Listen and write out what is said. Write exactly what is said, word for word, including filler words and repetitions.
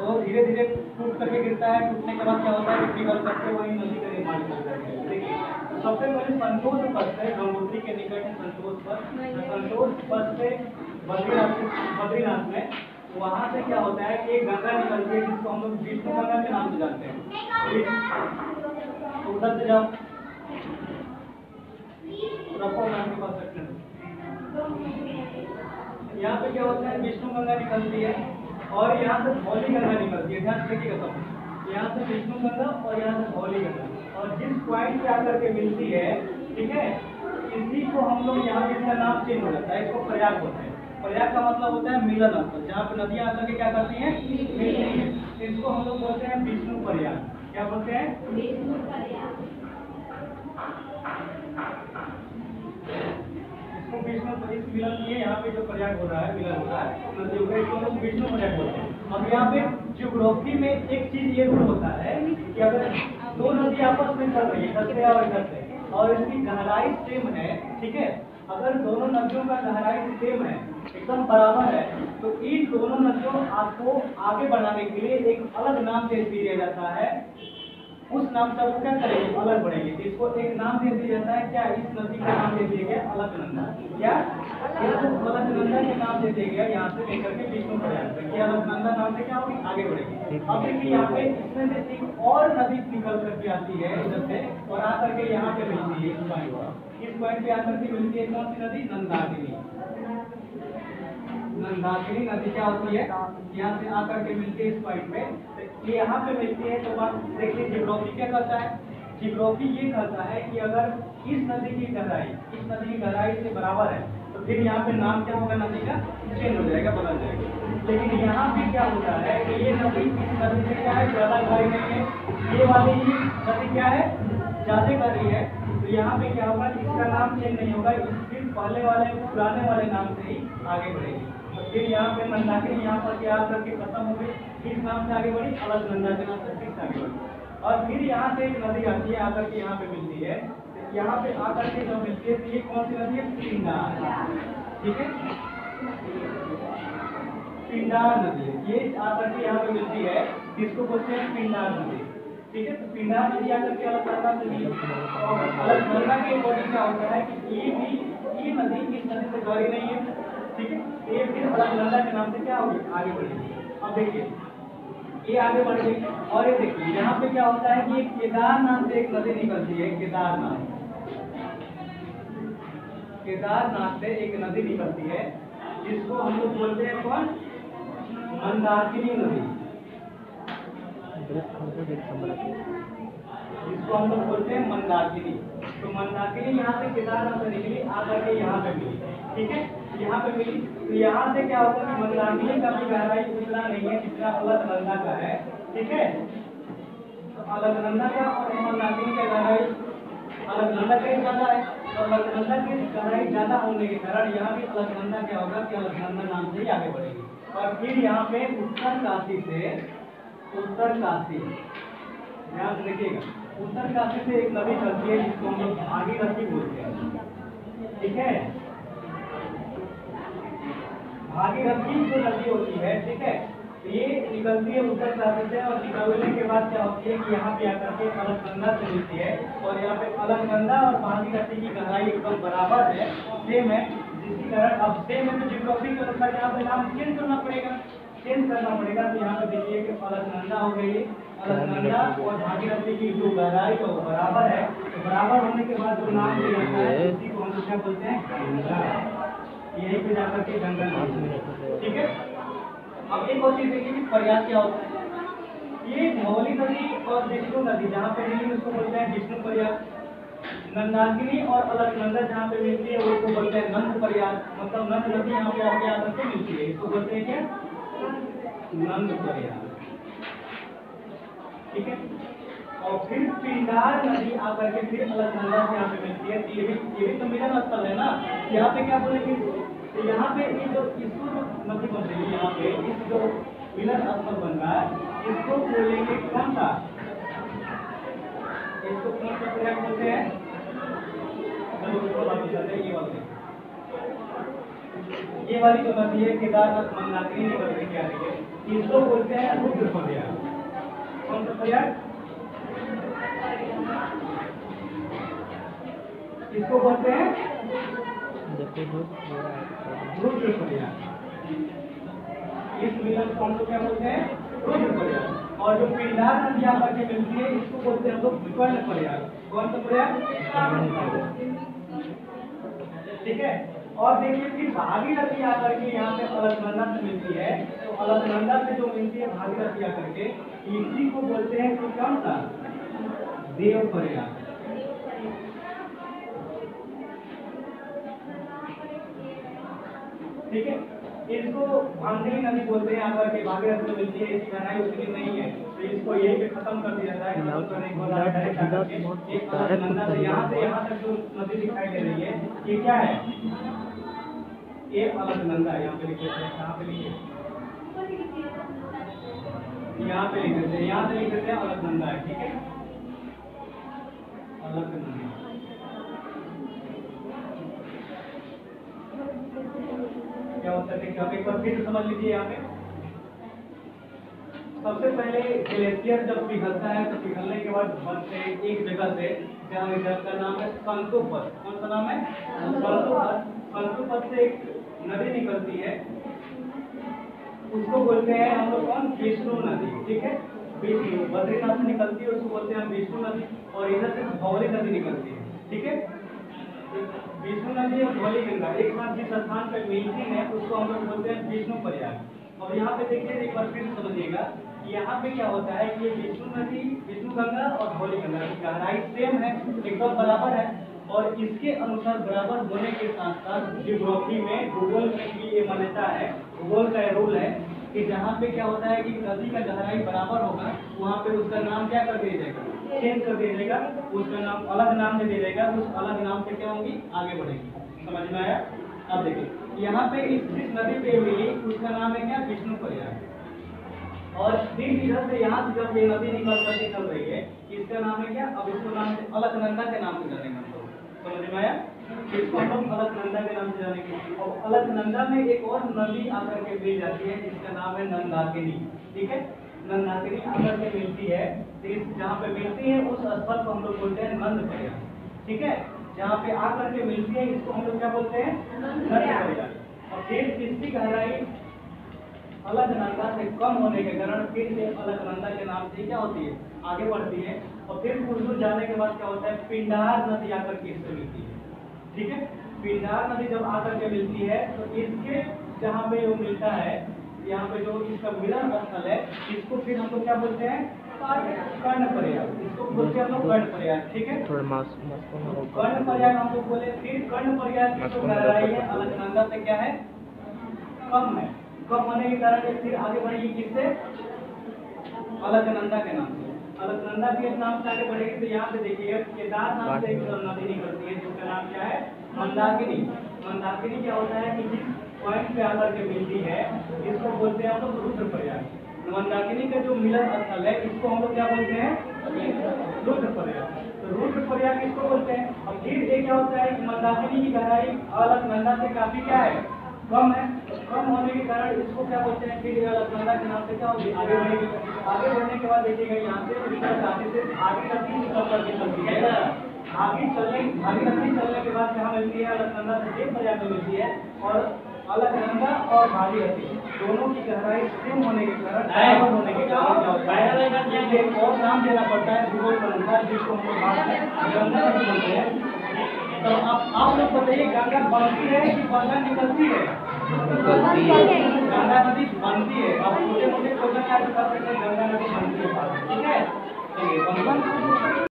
तो धीरे धीरे टूट करके गिरता है, टूटने के बाद क्या होता है, पिघल करके वही नदी का निर्माण करता है। देखिए तो सबसे पहले संतोष पथ से, गंगोत्री के निकट है संतोष पथ, संतोष पथ से बद्रीनाथ बद्रीनाथ में वहाँ से क्या होता है कि एक गंगा निकलती है जिसको हम लोग विष्णु गंगा के नाम से जानते हैं। तो उधर से जाओ, यहाँ पे क्या होता है, विष्णु गंगा निकलती है और यहाँ से धौली गंगा निकलती है। ध्यान रखिएगा सब, यहाँ से विष्णु गंगा और यहाँ से धौली गंगा, और जिस पॉइंट पे आकर के मिलती है, ठीक है, इसी को हम लोग यहाँ पे इसका नाम चेंज हो जाता है, इसको प्रयाग बोलते हैं। प्रयाग का मतलब होता है मिलन स्थल, जहाँ पे नदियाँ आकर के क्या करती हैं, मिलती हैं। इसको हम लोग बोलते हैं विष्णु प्रयाग। क्या बोलते हैं, विष्णु प्रयाग। इसको विष्णु इस मिलन किए, यहाँ पे जो प्रयाग हो रहा है, मिलन हो रहा है नदियों का, इसको हम लोग विष्णु प्रयाग बोलते हैं। अब यहाँ पे ज्योग्राफी में एक चीज ये रूल होता है कि अगर दो नदी आपस में चल रही है, इधर से और इधर से, और इसकी गहराई सेम है, ठीक है, अगर दोनों नदियों का गहराई सेम है, एकदम बराबर है, तो इन दोनों नदियों आपको आगे बढ़ाने के लिए एक अलग नाम दे दिया जाता है। उस नाम से वो क्या करेंगे, अलग बढ़ेंगे। इसको एक नाम दे दिया जाता है, क्या, इस नदी का नाम दे दिया गया अलकनंदा। क्या, इसको अलकनंदा के नाम दे दिया गया, यहाँ से लेकर के विष्णु प्रयाग तक, ये अलकनंदा नाम से क्या होगी, आगे बढ़ेगी। अब देखिए यहाँ पे इसमें से एक और नदी निकल करके आती है इधर से, और आकर के यहाँ पे मिलती है इस पॉइंट, इस पॉइंट पे आकर के मिलती है कौन सी नदी, नंदाकिनी। नंदाकिनी नदी क्या होती है, यहाँ से आकर के मिलती है इस पॉइंट पे, ये यहाँ पे मिलती है। तो बात देखिए, जियोग्राफी क्या करता है, जियोग्राफी ये कहता है कि अगर इस नदी की गहराई इस नदी की गहराई से बराबर है, तो फिर यहाँ पे नाम क्या होगा, नदी का चेंज हो जाएगा, बदल जाएगा। लेकिन यहाँ भी क्या होता है कि ये नदी इस नदी से क्या है, ज्यादा गहराई नहीं है, ये वाली ही नदी क्या है, ज्यादा गहरी है, तो यहाँ पे क्या होगा, इसका नाम चेंज नहीं होगा, फिर पहले वाले पुराने वाले नाम से ही आगे बढ़ेगी। फिर यहाँ पे मंदाकिनी यहाँ पर क्या करके खत्म हो गई, किस नाम से आगे बढ़ी, अलकनंदा के नाम से फिर आगे बढ़ी। और फिर यहाँ से एक नदी आती है, आकर के यहाँ पे मिलती है, यहाँ पे आकर के जो मिलती है, तो ये कौन सी नदी है, पिंडार, ठीक है, पिंडार नदी, ये आकर के यहाँ पे मिलती है, किसको बोलते हैं, पिंडार नदी, ठीक है। तो पिंडार नदी आकर के अलकनंदा से मिली, और अलकनंदा के अकॉर्डिंग क्या होता है कि ये भी ये नदी इस नदी से गहरी नहीं है, ठीक है, ये फिर अलकनंदा के नाम से क्या होगी, आगे बढ़ेगी। अब देखिए ये आगे बढ़ गई, और ये देखिए यहाँ पे क्या होता है कि केदारनाथ से एक नदी निकलती है, केदारनाथ केदारनाथ से एक नदी निकलती है, जिसको हम लोग बोलते हैं कौन, मंदाकिनी नदी, जिसको हम लोग बोलते हैं मंदाकिनी। तो मंदाकिनी यहाँ से केदारनाथ से निकली, आकर के यहाँ पे मिली, ठीक है, यहाँ पे मिली। तो यहाँ से क्या होता है कि मंदाकिनी का भी गहराई उतना नहीं है जितना अलकनंदा का है, ठीक है। तो अलकनंदा का और मंदाकिनी का गहराई अलकनंदा का ही ज्यादा है, और अलकनंदा की गहराई ज्यादा होने के कारण यहाँ भी अलकनंदा क्या होगा कि अलकनंदा नाम से ही आगे बढ़ेगी। और फिर यहाँ पे उत्तर काशी से उत्तर काशी, ध्यान से देखिएगा, उत्तर काशी से एक नदी चलती है जिसको हम लोग भागीरथी बोलते हैं, ठीक है। भागीरथी जो नदी होती है, ठीक है, ये निकलती है उत्तर काशी से, और निकलने के बाद क्या होती है कि यहाँ पे आकर के अलकनंदा से मिलती है, और यहाँ पे अलकनंदा और भागीरथी की गहराई एकदम बराबर है, सेम है, जिसके कारण अब सेम है तो जियोग्राफी के अनुसार यहाँ पे नाम चेंज करना पड़ेगा, चेंज करना पड़ेगा। तो यहाँ पे देखिए कि अलकनंदा हो गई, अलकनंदा और भागीरथी की जो गहराई है वो बराबर है, तो बराबर होने के बाद जो नाम दिया जाता है उसी को हम क्या बोलते हैं, यही पे जाकर के गंगा नाम, ठीक है। अब एक और चीज देखिए कि प्रयाग क्या होता है, ये धौली नदी और विष्णु नदी जहाँ पे मिली उसको बोलते हैं विष्णु प्रयाग, नंदाकिनी और अलकनंदा जहाँ पे मिलती है उसको बोलते हैं नंद प्रयाग, मतलब नंद नदी यहाँ पे आगे आकर के मिलती है, इसको बोलते हैं क्या, नंद प्रयाग, ठीक है। और फिर पिंडार नदी आकर के फिर अलकनंदा से यहाँ पे मिलती है, ये भी ये भी तो मिलन स्थल है ना, यहाँ पे क्या बोलेंगे, तो यहाँ पे ये जो इसको जो नदी बन रही है, यहाँ पे इस जो मिलन स्थल बन रहा है, इसको बोलेंगे कौन सा, इसको कौन सा प्रयाग बोलते हैं, ये वाले ये वाली जो नदी है केदारनाथ मंदाकिनी निकल रही है, इसको बोलते हैं रुद्र प्रयाग। कौन सा प्रयाग? इसको बोलते हैं रुद्र प्रयाग। इस मिलन को हम लोग क्या बोलते हैं? रुद्र प्रयाग। और जो पिंडार नदी यहाँ पर मिलती है इसको बोलते हैं हम लोग स्वर्ण प्रयाग। कौन सा प्रयाग? ठीक है। और देखिए कि भागीरथी आकर के यहाँ पे अलकनंदा से मिलती है, तो अलकनंदा से जो मिलती है भागीरथी आकर के, इसी को बोलते हैं कि कौन सा? देव प्रयाग। ठीक है। इसको भांगनी नदी बोलते हैं आकर के, भागीरथी में मिलती है, इसकी गहराई उतनी नहीं है, तो इसको यही पे खत्म कर दिया जाता है। खत्म करने के बाद डायरेक्ट आकर के एक अलकनंदा से यहाँ से यहाँ तक जो नदी दिखाई दे रही है, ये क्या है? ये अलकनंदा। यहाँ पे लिख देते हैं, कहाँ पे लिखे? यहाँ पे लिख देते हैं, यहाँ से लिख देते हैं अलकनंदा है। ठीक है, अलकनंदा। क्या होता है? एक बार फिर समझ लीजिए। यहाँ पे सबसे पहले ग्लेशियर जब पिघलता है तो पिघलने के बाद बनते एक जगह से, जहाँ जगह का नाम है संतोपद। कौन सा नाम है? संतोपद। संतोपद से एक नदी निकलती है, उसको बोलते हैं हम लोग कौन? विष्णु नदी। ठीक है, विष्णु बद्रीनाथ से निकलती है, उसको बोलते हैं विष्णु नदी। और इधर से धौली नदी निकलती है। ठीक है, विष्णु नदी और धौली गंगा एक साथ जिस स्थान पर मिलती है उसको हम लोग बोलते हैं विष्णु प्रयाग। और यहाँ पे देखिए, एक बार फिर समझिएगा, यहाँ पे क्या होता है कि विष्णु नदी, विष्णु गंगा और धौली गंगा की गहराई सेम है, एकदम बराबर है। और इसके अनुसार बराबर होने के साथ साथ ज्योग्राफी में, भूगोल में भी ये मान्यता है, भूगोल का रूल है कि जहाँ पे क्या होता है कि नदी का गहराई बराबर होगा, वहाँ पे उसका नाम क्या कर दिया जाएगा? चेंज कर दिया जाएगा, उसका नाम अलग नाम दे दिया जाएगा। उस अलग नाम से क्या होगी? आगे बढ़ेगी। समझ में आया? अब देखिए, यहाँ पे इस जिस नदी पे मिली उसका नाम है क्या? विष्णु प्रयाग। और फिर इधर से यहाँ से जब ये नदी निकल करके चल रही है, इसका नाम है क्या? अब इसको नाम से अलकनंदा के नाम से जानेंगे हम लोग। समझ में आया? इसको हम लोग अलकनंदा के नाम से जानेंगे। और अलकनंदा में एक और नदी आकर के मिल जाती है जिसका नाम है नंदाकिनी। ठीक है, नंदाकिनी आकर के मिलती है, तो इस जहाँ पे मिलती है उस स्थल को हम लोग बोलते हैं नंद प्रयाग। ठीक है, जहाँ पे आकर के मिलती है इसको हम लोग क्या बोलते हैं? नंद प्रयाग। और फिर इसकी गहराई अलकनंदा से कम होने के कारण फिर से अलकनंदा के नाम से क्या होती है? आगे बढ़ती है। और फिर कुछ दूर जाने के बाद क्या होता है? पिंडार नदी आकर के इससे मिलती है। ठीक है, पिंडार नदी जब आकर के मिलती है तो इसके जहाँ पे वो मिलता है, यहाँ पे जो इसका मिलन स्थल है, इसको फिर हम लोग क्या बोलते हैं? कर्ण प्रयाग। इसको बोलते हैं हम लोग कर्ण प्रयाग। ठीक है, कर्ण प्रयाग हम लोग बोले। फिर कर्ण प्रयाग की जो गहराई है अलकनंदा से क्या है? कम है। कम होने के कारण फिर आगे बढ़ेगी किससे? अलकनंदा के नाम से। अलकनंदा के नाम से आगे बढ़ेगी तो यहाँ से देखिए केदारनाथ से एक नदी निकलती है जिसका नाम क्या है? मंदाकिनी। मंदाकिनी क्या होता है कि जिस पॉइंट पे आकर के मिलती है इसको बोलते हैं हम लोग रुद्र प्रयाग। मंदाकिनी का जो मिलन स्थल है इसको हम लोग क्या बोलते हैं? रुद्र प्रयाग। तो रुद्र प्रयाग इसको बोलते हैं। अब फिर ये क्या होता है कि मंदाकिनी की गहराई अलकनंदा से काफी क्या है? कम है। कम होने के कारण इसको क्या बोलते हैं? फिर अलकनंदा के नाम से क्या होगी? आगे बढ़ेगी। आगे बढ़ने के बाद देखिएगा यहाँ से आगे से आगे नदी निकल करके चलती है। आगे चलने आगे नदी चलने के बाद जहाँ मिलती है अलकनंदा से देव प्रयाग में मिलती है। और अलकनंदा और भागीरथी दोनों की गहराई सेम होने के कारण, बराबर होने के कारण क्या होता है? एक और नाम देना पड़ता है भूगोल के अनुसार, जिसको हम लोग गंगा नदी बोलते हैं। तो अब आप लोग बताइए, गंगा बनती है कि गंगा निकलती है? गंगा नदी बनती है। अब छोटे मोटे क्वेश्चन क्या कर सकते हैं? गंगा नदी बनती है। ठीक है, चलिए।